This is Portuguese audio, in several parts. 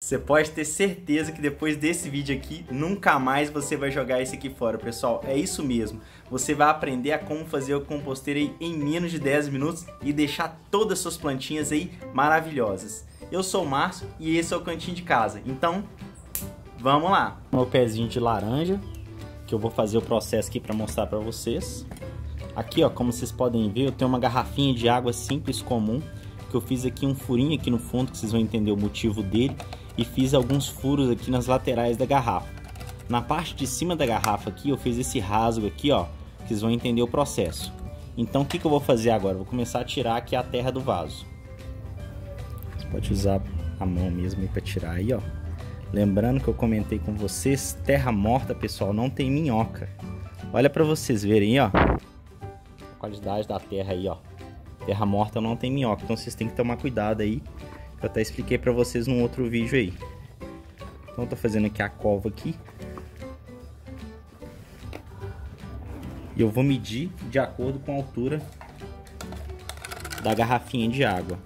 Você pode ter certeza que depois desse vídeo aqui, nunca mais você vai jogar esse aqui fora, pessoal. É isso mesmo. Você vai aprender a como fazer o composteiro aí em menos de 10 minutos e deixar todas as suas plantinhas aí maravilhosas. Eu sou o Márcio e esse é o Cantinho de Casa. Então, vamos lá. Meu pezinho de laranja, que eu vou fazer o processo aqui para mostrar para vocês. Aqui, ó, como vocês podem ver, eu tenho uma garrafinha de água simples comum, que eu fiz aqui um furinho aqui no fundo, que vocês vão entender o motivo dele, e fiz alguns furos aqui nas laterais da garrafa. Na parte de cima da garrafa aqui, eu fiz esse rasgo aqui, ó, que vocês vão entender o processo. Então, o que eu vou fazer agora? Eu vou começar a tirar aqui a terra do vaso. Você pode usar a mão mesmo aí para tirar aí, ó. Lembrando que eu comentei com vocês, terra morta, pessoal, não tem minhoca. Olha para vocês verem, ó, a qualidade da terra aí, ó. Terra morta não tem minhoca, então vocês têm que tomar cuidado aí. Eu até expliquei para vocês num outro vídeo aí. Então eu tô fazendo aqui a cova aqui. E eu vou medir de acordo com a altura da garrafinha de água.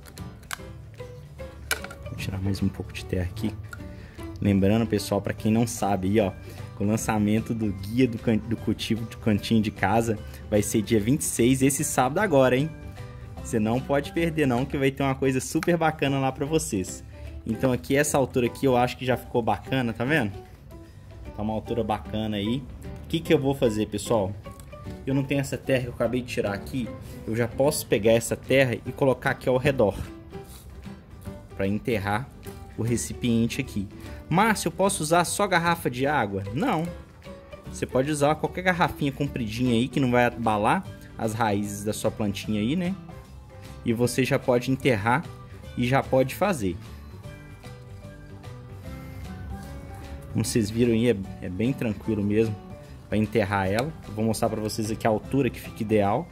Vou tirar mais um pouco de terra aqui. Lembrando, pessoal, para quem não sabe aí, ó, o lançamento do guia do cultivo do Cantinho de Casa vai ser dia 26, esse sábado agora, hein? Você não pode perder não, que vai ter uma coisa super bacana lá pra vocês. Então aqui, essa altura aqui, eu acho que já ficou bacana, tá vendo? Tá uma altura bacana aí. O que eu vou fazer, pessoal? Eu não tenho essa terra que eu acabei de tirar aqui. Eu já posso pegar essa terra e colocar aqui ao redor, pra enterrar o recipiente aqui. Márcio, eu posso usar só garrafa de água? Não. Você pode usar qualquer garrafinha compridinha aí, que não vai abalar as raízes da sua plantinha aí, né? E você já pode enterrar e já pode fazer. Como vocês viram aí, é bem tranquilo mesmo para enterrar ela. Eu vou mostrar para vocês aqui a altura que fica ideal.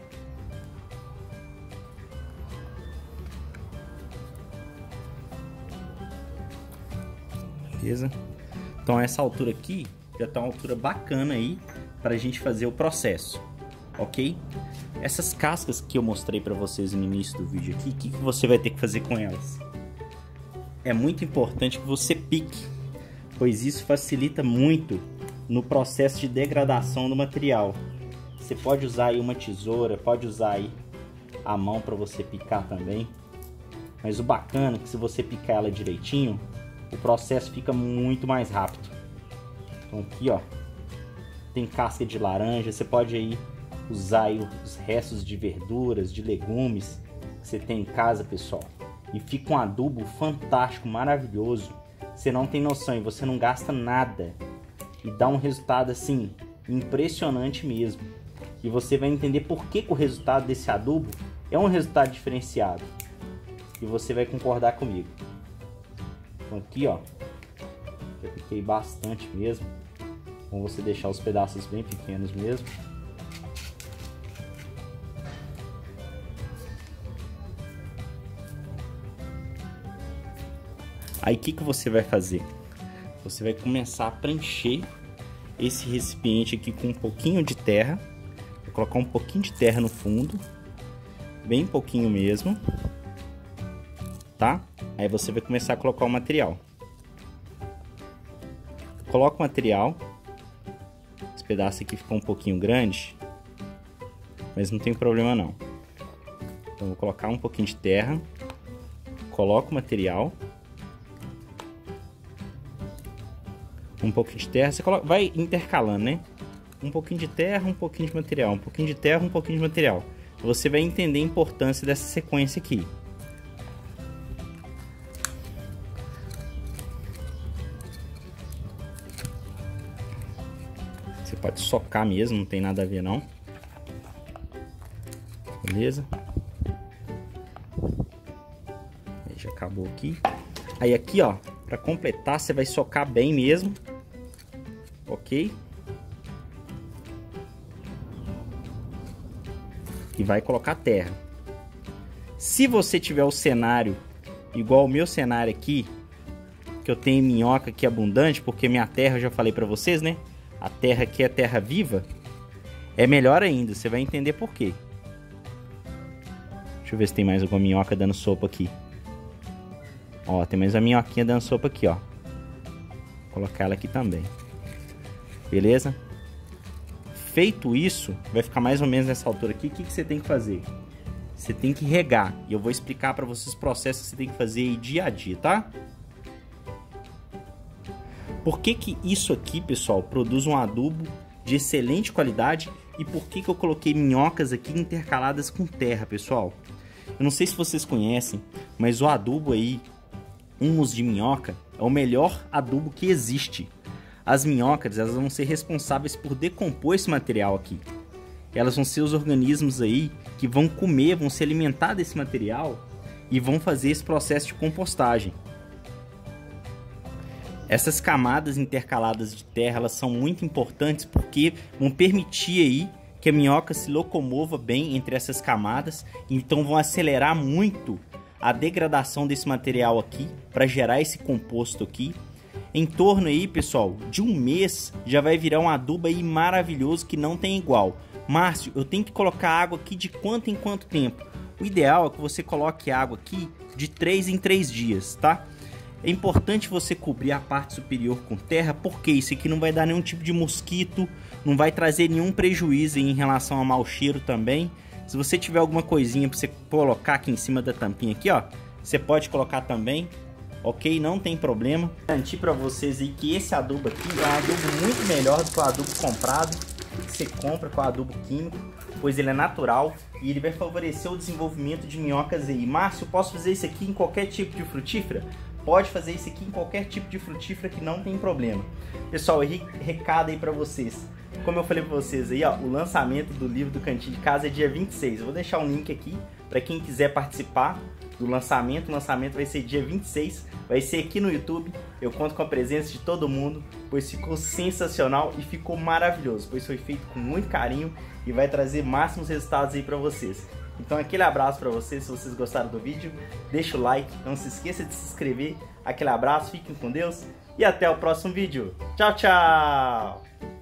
Beleza? Então essa altura aqui já tá uma altura bacana aí para a gente fazer o processo, ok? Essas cascas que eu mostrei para vocês no início do vídeo aqui, o que você vai ter que fazer com elas? É muito importante que você pique, pois isso facilita muito no processo de degradação do material. Você pode usar aí uma tesoura, pode usar aí a mão para você picar também, mas o bacana é que se você picar ela direitinho, o processo fica muito mais rápido. Então aqui, ó, tem casca de laranja, você pode aí usar aí os restos de verduras, de legumes que você tem em casa, pessoal, e fica um adubo fantástico, maravilhoso. Você não tem noção e você não gasta nada e dá um resultado assim impressionante mesmo. E você vai entender por que o resultado desse adubo é um resultado diferenciado, e você vai concordar comigo. Então aqui, ó, eu piquei bastante mesmo. Bom você deixar os pedaços bem pequenos mesmo. Aí o que você vai fazer? Você vai começar a preencher esse recipiente aqui com um pouquinho de terra. Vou colocar um pouquinho de terra no fundo, bem pouquinho mesmo, tá? Aí você vai começar a colocar o material. Coloca o material. Esse pedaço aqui ficou um pouquinho grande, mas não tem problema não. Então vou colocar um pouquinho de terra. Coloco o material. Um pouquinho de terra, você coloca, vai intercalando, né? Um pouquinho de terra, um pouquinho de material, um pouquinho de terra, um pouquinho de material. Você vai entender a importância dessa sequência aqui. Você pode socar mesmo, não tem nada a ver não. Beleza? Aí já acabou aqui. Aí aqui, ó, para completar, você vai socar bem mesmo. Ok? E vai colocar terra. Se você tiver o cenário igual o meu cenário aqui, que eu tenho minhoca aqui abundante, porque minha terra, eu já falei para vocês, né? A terra aqui é terra viva. É melhor ainda, você vai entender por quê. Deixa eu ver se tem mais alguma minhoca dando sopa aqui. Ó, tem mais uma minhoquinha dando sopa aqui, ó. Vou colocar ela aqui também. Beleza? Feito isso, vai ficar mais ou menos nessa altura aqui. O que você tem que fazer? Você tem que regar. E eu vou explicar para vocês os processos que você tem que fazer aí dia a dia, tá? Por que que isso aqui, pessoal, produz um adubo de excelente qualidade? E por que que eu coloquei minhocas aqui intercaladas com terra, pessoal? Eu não sei se vocês conhecem, mas o adubo aí, humus de minhoca, é o melhor adubo que existe. As minhocas, elas vão ser responsáveis por decompor esse material aqui. Elas vão ser os organismos aí que vão comer, vão se alimentar desse material e vão fazer esse processo de compostagem. Essas camadas intercaladas de terra, elas são muito importantes porque vão permitir aí que a minhoca se locomova bem entre essas camadas, então vão acelerar muito a degradação desse material aqui para gerar esse composto aqui. Em torno aí, pessoal, de um mês já vai virar um adubo aí maravilhoso que não tem igual. Márcio, eu tenho que colocar água aqui de quanto em quanto tempo? O ideal é que você coloque água aqui de 3 em 3 dias, tá? É importante você cobrir a parte superior com terra, porque isso aqui não vai dar nenhum tipo de mosquito, não vai trazer nenhum prejuízo em relação ao mau cheiro também. Se você tiver alguma coisinha para você colocar aqui em cima da tampinha aqui, ó, você pode colocar também. Ok? Não tem problema. Garantir para vocês aí que esse adubo aqui é um adubo muito melhor do que o adubo comprado, que você compra com o adubo químico, pois ele é natural e ele vai favorecer o desenvolvimento de minhocas aí. Márcio, posso fazer isso aqui em qualquer tipo de frutífera? Pode fazer isso aqui em qualquer tipo de frutífera que não tem problema. Pessoal, recado aí para vocês. Como eu falei para vocês aí, ó, o lançamento do livro do Cantinho de Casa é dia 26. Eu vou deixar um link aqui para quem quiser participar do lançamento. O lançamento vai ser dia 26, vai ser aqui no YouTube. Eu conto com a presença de todo mundo, pois ficou sensacional e ficou maravilhoso, pois foi feito com muito carinho e vai trazer máximos resultados aí para vocês. Então aquele abraço para vocês. Se vocês gostaram do vídeo, deixa o like, não se esqueça de se inscrever. Aquele abraço, fiquem com Deus e até o próximo vídeo. Tchau, tchau!